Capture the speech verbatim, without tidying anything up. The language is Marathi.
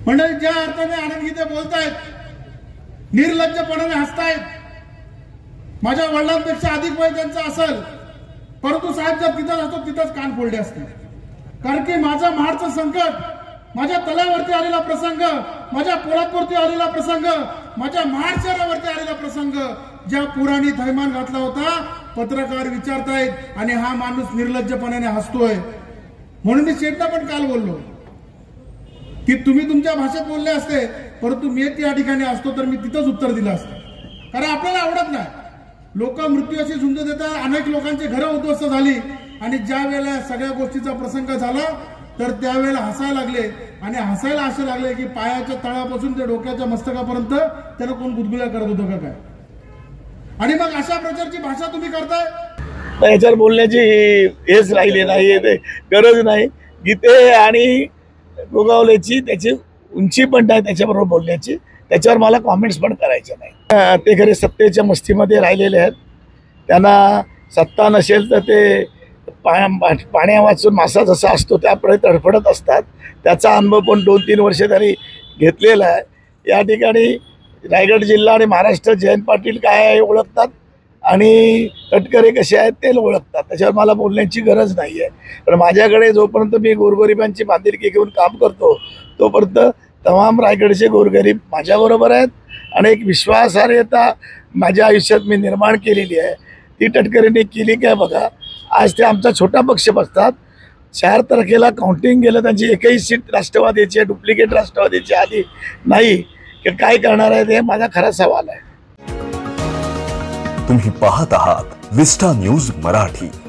मंडळी ज्या अर्थाने आनंद गीते बोलतायत, निर्लज्जपणाने हसतायत, माझ्या वडिलांपेक्षा अधिक वय त्यांचं असेल, परंतु साहेब जर तिथंच असतो तिथंच कान फोडले असते. कारण की माझा महाडचं संकट, माझ्या तल्यावरती आलेला प्रसंग, माझ्या पोलादपूरती आलेला प्रसंग, माझ्या महाड शहरावरती आलेला प्रसंग, ज्या पुराणी थैमान घातला होता, पत्रकार विचारतायत आणि हा माणूस निर्लज्जपणाने हसतोय. म्हणून मी शेठला पण काल बोललो की तुम्ही तुमच्या भाषेत बोलले असते, परंतु मी त्या ठिकाणी असतो तर मी तिथंच उत्तर दिलं असतं. कारण आपल्याला आवडत नाही, लोक मृत्यूशी झुंज देतात, अनेक लोकांची घरं उद्ध्वस्त झाली आणि ज्या वेळेला सगळ्या गोष्टीचा प्रसंग झाला तर त्यावेळेला हसायला लागले आणि हसायला असे लागले की पायाच्या तळापासून ते डोक्याच्या मस्तकापर्यंत त्याला कोण गुदगुल्या करत होतं का काय. आणि मग अशा प्रकारची भाषा तुम्ही करताय, याच्यावर बोलण्याची हेच राहिली नाही, गरज नाही. गीते आणि गोगावलेची त्याची उंची पण नाही त्याच्याबरोबर बोलण्याची, त्याच्यावर मला कॉमेंट्स पण करायचे नाही. ते खरे सत्तेच्या मस्तीमध्ये राहिलेले आहेत, त्यांना सत्ता नसेल तर ते पा पाण्या वाचून मासा जसा असतो त्याप्रमाणे तडफडत असतात. त्याचा अनुभव पण दोन तीन वर्ष त्यांनी घेतलेला आहे. या ठिकाणी रायगड जिल्हा आणि महाराष्ट्र जयंत पाटील काय आहे ओळखतात आणि तटकरे कसे आहेत ते ओळखतात, त्याच्यावर मला बोलण्याची गरज नाही आहे. पण माझ्याकडे जोपर्यंत मी गोरगरिबांची बांधिलकी घेऊन काम करतो तोपर्यंत तमाम रायगडचे गोरगरीब माझ्याबरोबर आहेत आणि एक विश्वासार्हता माझ्या आयुष्यात मी निर्माण केलेली आहे. ती तटकरेंनी केली काय बघा. आज ते आमचा छोटा पक्ष बसतात, चार तारखेला काउंटिंग गेलं त्यांची एकही सीट राष्ट्रवादीची डुप्लिकेट राष्ट्रवादीची आली नाही की काय करणार आहे ते माझा खरा सवाल आहे. तुम्ही पाहत आहात विस्टा न्यूज मराठी.